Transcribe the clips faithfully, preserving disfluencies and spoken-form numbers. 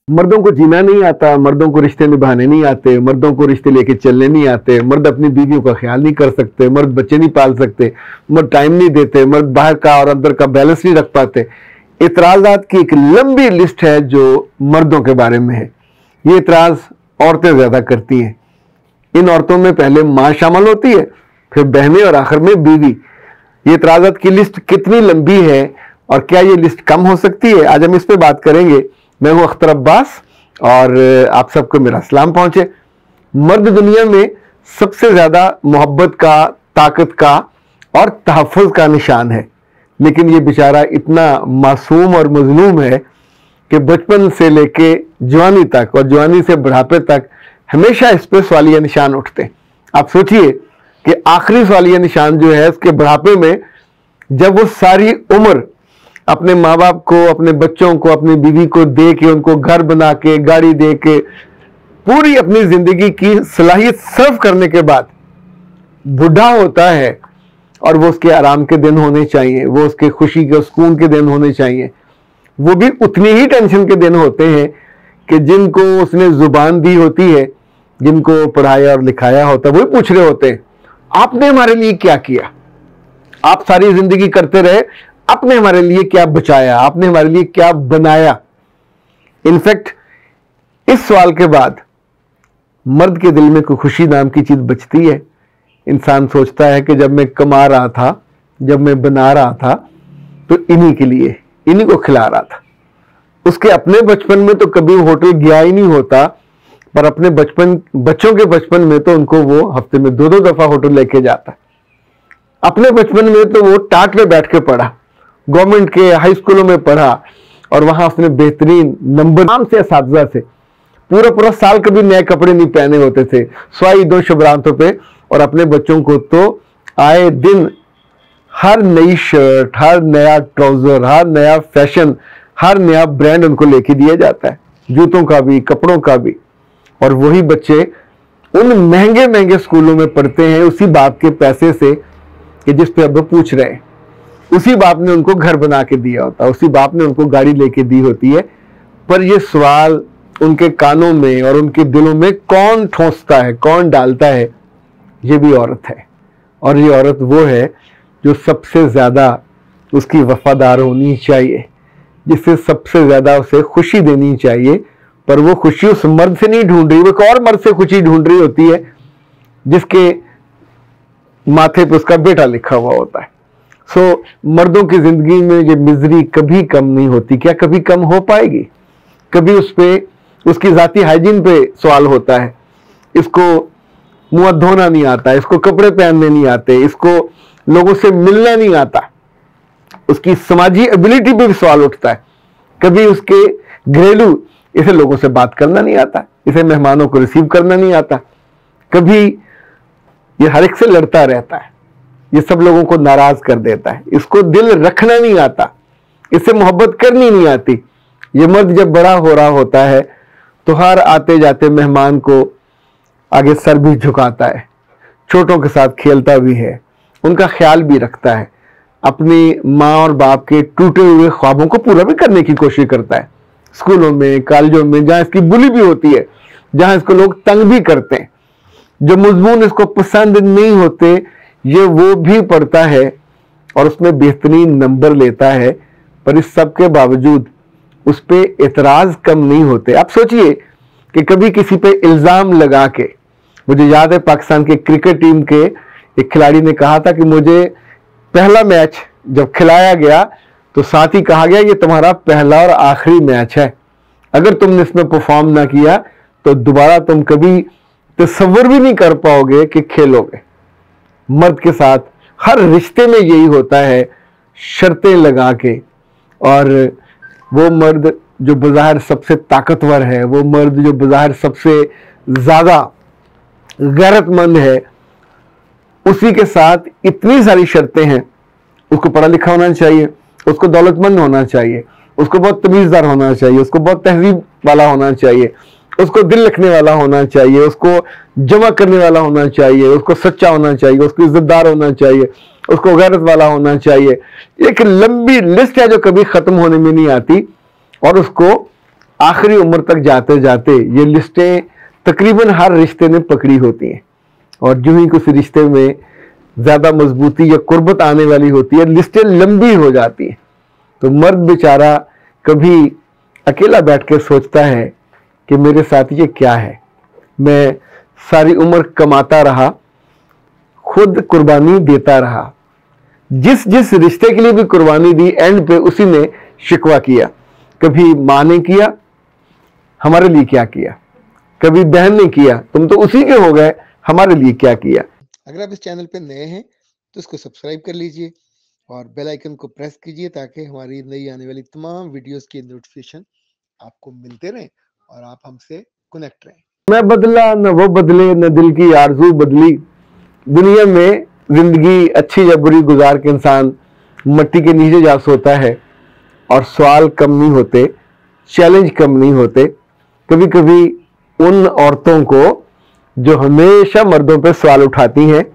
मर्दों को जीना नहीं आता, मर्दों को रिश्ते निभाने नहीं आते, मर्दों को रिश्ते लेके चलने नहीं आते, मर्द अपनी बीवियों का ख्याल नहीं कर सकते, मर्द बच्चे नहीं पाल सकते, मर्द टाइम नहीं देते, मर्द बाहर का और अंदर का बैलेंस नहीं रख पाते। इतराजात की एक लंबी लिस्ट है जो मर्दों के बारे में है। ये इतराज औरतें ज्यादा करती हैं। इन औरतों में पहले माँ शामिल होती है, फिर बहनें और आखिर में बीवी। ये इतराजात की लिस्ट कितनी लंबी है और क्या ये लिस्ट कम हो सकती है, आज हम इस पे बात करेंगे। मैं हूं अख्तर अब्बास और आप सबको मेरा सलाम पहुंचे। मर्द दुनिया में सबसे ज्यादा मोहब्बत का, ताकत का और तहफ़्फ़ुज़ का निशान है, लेकिन ये बेचारा इतना मासूम और मजलूम है कि बचपन से लेके जवानी तक और जवानी से बुढ़ापे तक हमेशा इस पे सवालिया निशान उठते। आप सोचिए कि आखिरी सवालिया निशान जो है उसके बुढ़ापे में, जब वो सारी उम्र अपने माँ बाप को, अपने बच्चों को, अपनी बीवी को दे के, उनको घर बना के, गाड़ी दे के, पूरी अपनी जिंदगी की सलाहियत सर्व करने के बाद बुढ़ा होता है और वो उसके आराम के दिन होने चाहिए, वो उसके खुशी के, सुकून के दिन होने चाहिए। वो भी उतनी ही टेंशन के दिन होते हैं कि जिनको उसने जुबान दी होती है, जिनको पढ़ाया और लिखाया होता है, वही पूछ रहे होते हैं आपने हमारे लिए क्या किया। आप सारी जिंदगी करते रहे, आपने हमारे लिए क्या बचाया, आपने हमारे लिए क्या बनाया। इनफैक्ट इस सवाल के बाद मर्द के दिल में कोई खुशी नाम की चीज बचती है। इंसान सोचता है कि जब मैं कमा रहा था, जब मैं बना रहा था, तो इन्हीं के लिए, इन्हीं को खिला रहा था। उसके अपने बचपन में तो कभी होटल गया ही नहीं होता, पर अपने बचपन बच्चों के बचपन में तो उनको वो हफ्ते में दो दो दफा होटल लेके जाता। अपने बचपन में तो वो टाट में बैठ के पढ़ा, गवर्नमेंट के हाई स्कूलों में पढ़ा और वहां उसने बेहतरीन नंबर नाम से असातिज़ा से पूरा पूरा साल कभी नए कपड़े नहीं पहने होते थे, स्वाई दो शबरांतों पे। और अपने बच्चों को तो आए दिन हर नई शर्ट, हर नया ट्राउजर, हर नया फैशन, हर नया ब्रांड उनको लेके दिया जाता है, जूतों का भी, कपड़ों का भी। और वही बच्चे उन महंगे महंगे स्कूलों में पढ़ते हैं उसी बाप के पैसे से कि जिस पे अब पूछ रहे हैं। उसी बाप ने उनको घर बना के दिया होता है, उसी बाप ने उनको गाड़ी लेके दी होती है। पर ये सवाल उनके कानों में और उनके दिलों में कौन ठोंसता है, कौन डालता है? ये भी औरत है। और ये औरत वो है जो सबसे ज्यादा उसकी वफादार होनी चाहिए, जिससे सबसे ज्यादा उसे खुशी देनी चाहिए। पर वो खुशी उस मर्द से नहीं ढूंढ रही, वो एक और मर्द से खुशी ढूंढ रही होती है जिसके माथे पे उसका बेटा लिखा हुआ होता है। सो so, मर्दों की जिंदगी में ये मिजरी कभी कम नहीं होती। क्या कभी कम हो पाएगी? कभी उस पे, उसकी जाती हाइजीन पे सवाल होता है। इसको मुंह धोना नहीं आता, इसको कपड़े पहनने नहीं आते, इसको लोगों से मिलना नहीं आता, उसकी समाजी एबिलिटी पे भी सवाल उठता है। कभी उसके घरेलू, इसे लोगों से बात करना नहीं आता, इसे मेहमानों को रिसीव करना नहीं आता, कभी ये हर एक से लड़ता रहता है, ये सब लोगों को नाराज कर देता है, इसको दिल रखना नहीं आता, इससे मोहब्बत करनी नहीं आती। ये मर्द जब बड़ा हो रहा होता है तो हर आते जाते मेहमान को आगे सर भी झुकाता है, छोटों के साथ खेलता भी है, उनका ख्याल भी रखता है, अपनी माँ और बाप के टूटे हुए ख्वाबों को पूरा भी करने की कोशिश करता है। स्कूलों में, कॉलेजों में, जहाँ इसकी बुली भी होती है, जहाँ इसको लोग तंग भी करते हैं, जो मजमून इसको पसंद नहीं होते, ये वो भी पढ़ता है और उसमें बेहतरीन नंबर लेता है। पर इस सब के बावजूद उस पर एतराज कम नहीं होते। आप सोचिए कि कभी किसी पे इल्जाम लगा के, मुझे याद है पाकिस्तान के क्रिकेट टीम के एक खिलाड़ी ने कहा था कि मुझे पहला मैच जब खिलाया गया तो साथ ही कहा गया ये तुम्हारा पहला और आखिरी मैच है, अगर तुमने इसमें परफॉर्म ना किया तो दोबारा तुम कभी तसव्वुर भी नहीं कर पाओगे कि खेलोगे। मर्द के साथ हर रिश्ते में यही होता है, शर्तें लगा के। और वो मर्द जो बज़ाहिर सबसे ताकतवर है, वो मर्द जो बज़ाहिर सबसे ज्यादा गैरतमंद है, उसी के साथ इतनी सारी शर्तें हैं। उसको पढ़ा लिखा होना चाहिए, उसको दौलतमंद होना चाहिए, उसको बहुत तमीज़दार होना चाहिए, उसको बहुत तहजीब वाला होना चाहिए, उसको दिल रखने वाला होना चाहिए, उसको जमा करने वाला होना चाहिए, उसको सच्चा होना चाहिए, उसको इज्जतदार होना चाहिए, उसको गैरत वाला होना चाहिए। एक लंबी लिस्ट है जो कभी खत्म होने में नहीं आती। और उसको आखिरी उम्र तक जाते जाते ये लिस्टें तकरीबन हर रिश्ते ने पकड़ी होती हैं, और जो ही किसी रिश्ते में ज़्यादा मजबूती या कुर्बत आने वाली होती है, लिस्टें लंबी हो जाती हैं। तो मर्द बेचारा कभी अकेला बैठ के सोचता है कि मेरे साथ ये क्या है, मैं सारी उम्र कमाता रहा, खुद कुर्बानी देता रहा, जिस जिस रिश्ते के लिए भी कुर्बानी दी, एंड पे उसी ने शिकवा किया। कभी माँ ने किया, हमारे लिए क्या किया, कभी बहन ने किया, तुम तो उसी के हो गए, हमारे लिए क्या किया। अगर आप इस चैनल पे नए हैं तो इसको सब्सक्राइब कर लीजिए और बेल आइकन को प्रेस कीजिए ताकि हमारी नई आने वाली तमाम वीडियोस की नोटिफिकेशन आपको मिलते रहें और आप हमसे कनेक्ट रहें। मैं बदला न वो बदले, न दिल की आरज़ू बदली। दुनिया में जिंदगी अच्छी या बुरी गुजार के इंसान मट्टी के नीचे जा सोता है, और सवाल कम नहीं होते, चैलेंज कम नहीं होते। कभी कभी उन औरतों को जो हमेशा मर्दों पर सवाल उठाती हैं,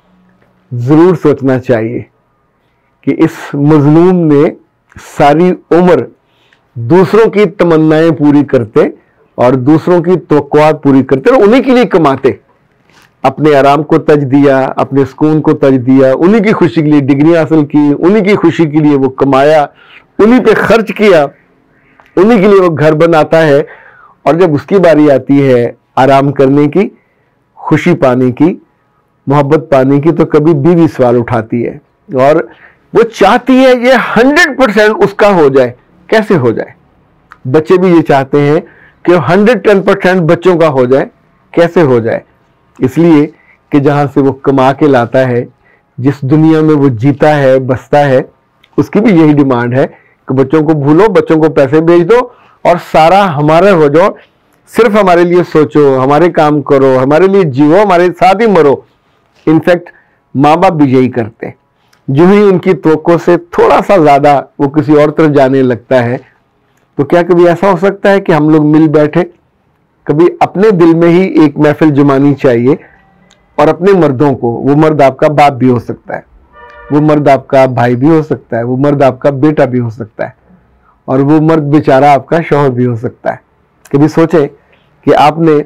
जरूर सोचना चाहिए कि इस मजलूम ने सारी उम्र दूसरों की तमन्नाएं पूरी करते और दूसरों की तवक्कुआत पूरी करते और उन्हीं के लिए कमाते, अपने आराम को तज दिया, अपने सुकून को तज दिया, उन्हीं की खुशी के लिए डिग्री हासिल की, उन्हीं की खुशी के लिए वो कमाया, उन्हीं पे खर्च किया, उन्हीं के लिए वो घर बनाता है। और जब उसकी बारी आती है आराम करने की, खुशी पाने की, मोहब्बत पाने की, तो कभी बीवी सवाल उठाती है और वो चाहती है ये हंड्रेड परसेंट उसका हो जाए। कैसे हो जाए? बच्चे भी ये चाहते हैं कि हंड्रेड टेन परसेंट बच्चों का हो जाए। कैसे हो जाए? इसलिए कि जहां से वो कमा के लाता है, जिस दुनिया में वो जीता है, बसता है, उसकी भी यही डिमांड है कि बच्चों को भूलो, बच्चों को पैसे भेज दो और सारा हमारा हो जाओ, सिर्फ हमारे लिए सोचो, हमारे काम करो, हमारे लिए जियो, हमारे साथ ही मरो। इनफैक्ट माँ बाप भी यही करते हैं। जो ही उनकी तवक्को से थोड़ा सा ज्यादा वो किसी और तरफ जाने लगता है, तो क्या कभी ऐसा हो सकता है कि हम लोग मिल बैठे? कभी अपने दिल में ही एक महफिल जमानी चाहिए और अपने मर्दों को, वो मर्द आपका बाप भी हो सकता है, वो मर्द आपका भाई भी हो सकता है, वो मर्द आपका बेटा भी हो सकता है, और वो मर्द बेचारा आपका शौहर भी हो सकता है। कभी सोचे कि आपने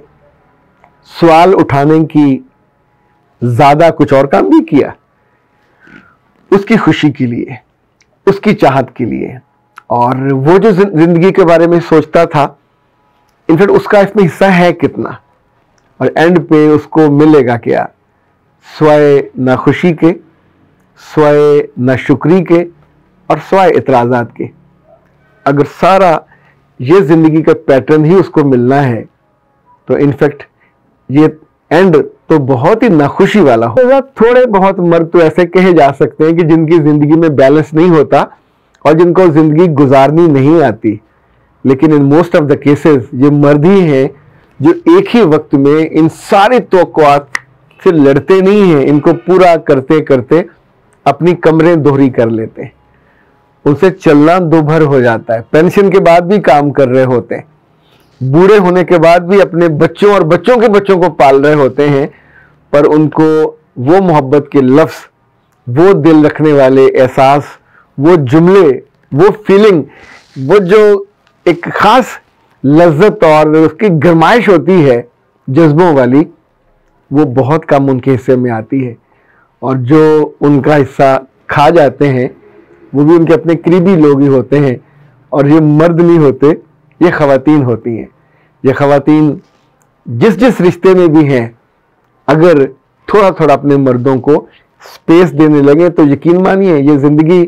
सवाल उठाने की ज्यादा कुछ और काम भी किया उसकी खुशी के लिए, उसकी चाहत के लिए, और वो जो जिंदगी के बारे में सोचता था, इनफैक्ट उसका इसमें हिस्सा है कितना, और एंड पे उसको मिलेगा क्या? स्वय ना खुशी के, स्वय ना शुक्री के, और स्वय इतराजात के। अगर सारा ये जिंदगी का पैटर्न ही उसको मिलना है, तो इनफैक्ट ये एंड तो बहुत ही नाखुशी वाला होगा। थोड़े बहुत मर्द तो ऐसे कहे जा सकते हैं कि जिनकी जिंदगी में बैलेंस नहीं होता और जिनको जिंदगी गुजारनी नहीं आती, लेकिन in most of the cases ये मर्द ही हैं जो एक ही वक्त में इन सारे तवक्कुआत से लड़ते नहीं हैं, इनको पूरा करते करते अपनी कमरें दोहरी कर लेते हैं। उनसे चलना दोभर हो जाता है, पेंशन के बाद भी काम कर रहे होते हैं, बूढ़े होने के बाद भी अपने बच्चों और बच्चों के बच्चों को पाल रहे होते हैं, पर उनको वो मोहब्बत के लफ्ज, वो दिल रखने वाले एहसास, वो जुमले, वो फीलिंग, वो जो एक खास लज्जत और उसकी गरमाइश होती है जज्बों वाली, वो बहुत कम उनके हिस्से में आती है। और जो उनका हिस्सा खा जाते हैं वो भी उनके अपने करीबी लोग ही होते हैं, और ये मर्द नहीं होते, ये खवातीन होती हैं। ये खवातीन जिस जिस रिश्ते में भी हैं, अगर थोड़ा थोड़ा अपने मर्दों को स्पेस देने लगे तो यकीन मानिए ये जिंदगी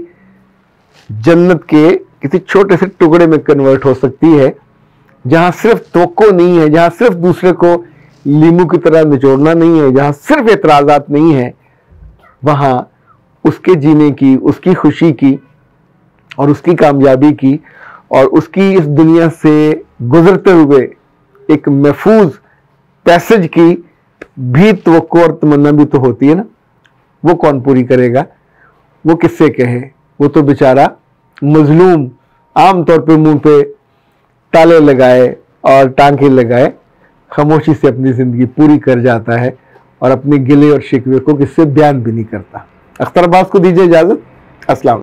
जन्नत के किसी छोटे से टुकड़े में कन्वर्ट हो सकती है, जहां सिर्फ तवक्को नहीं है, जहां सिर्फ दूसरे को लीमू की तरह निचोड़ना नहीं है, जहां सिर्फ एतराजात नहीं है, वहां उसके जीने की, उसकी खुशी की और उसकी कामयाबी की और उसकी इस दुनिया से गुजरते हुए एक महफूज पैसेज की भी तवक्को और तमन्ना भी तो होती है ना। वो कौन पूरी करेगा? वो किससे कहे? वो तो बेचारा मजलूम आमतौर पे मुंह पे ताले लगाए और टांके लगाए खामोशी से अपनी जिंदगी पूरी कर जाता है और अपने गिले और शिकवे को किससे बयान भी नहीं करता। अख्तर अब्बास को दीजिए इजाजत। अस्सलाम।